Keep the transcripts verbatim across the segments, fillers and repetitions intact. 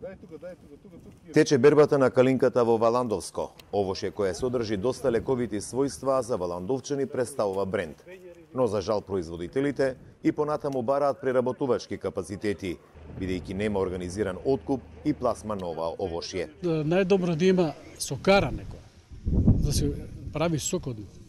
Тече бербата на калинката во Валандовско. Овошје кое содржи доста лековити својства, за валандовчани представува бренд. Но за жал производителите и понатаму бараат преработувачки капацитети, бидејќи нема организиран откуп и пласма на ова овошје. Најдобро да има сокара некоја, да се прави сок од него.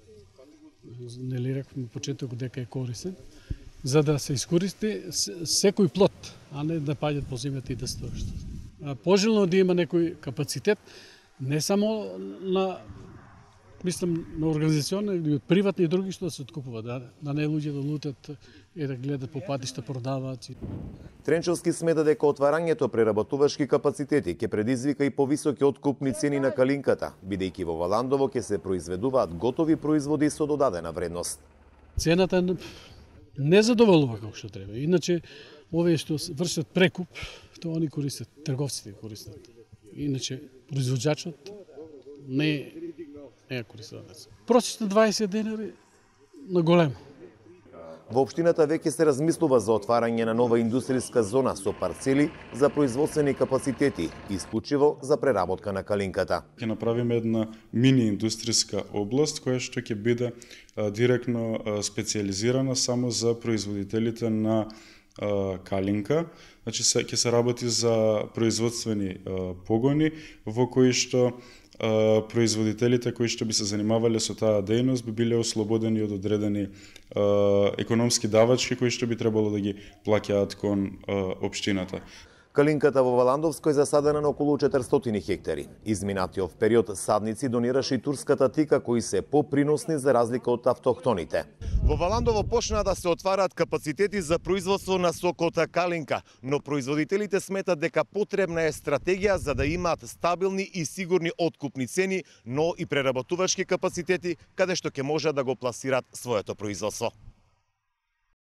Нели рекавме почеток дека е корисен, за да се искористи секој плод, а не да паѓат по земјата и да стоиш. Пожелно да има некој капацитет, не само на мислам на организациони, и од приватни и други што да се откупуваат, да, да не луѓе да лутат и да гледат по патишта, продаваат. Тренчовски смета дека отварањето преработувачки капацитети ќе предизвика и повисоки откупни цени на калинката, бидејќи во Валандово ќе се произведуваат готови производи со додадена вредност. Цената не задоволува како што треба. Иначе овие што вршат прекуп, тоа они користат, трговците користат. Иначе производачот не не користат. Просечно дваесет денари на големо. Во општината веќе се размислува за отварање на нова индустријска зона со парцели за производствени капацитети, исклучиво за преработка на калинката. Ќе направиме една мини индустријска област која што ќе биде а, директно а, специјализирана само за производителите на а, калинка. Значи се, ќе се работи за производствени а, погони во кои што производителите кои што би се занимавале со таа дејност би биле ослободени од одредени економски давачки кои што би требало да ги плаќаат кон општината. Калинката во Валандовско е засадена на околу четиристотини хектари. Изминатиот период садници донираше и турската тика, кои се поприносни за разлика од автохтоните. Во Валандово почнаа да се отвараат капацитети за производство на сокота калинка, но производителите сметат дека потребна е стратегија за да имаат стабилни и сигурни откупни цени, но и преработувачки капацитети каде што ќе можат да го пласираат своето производство.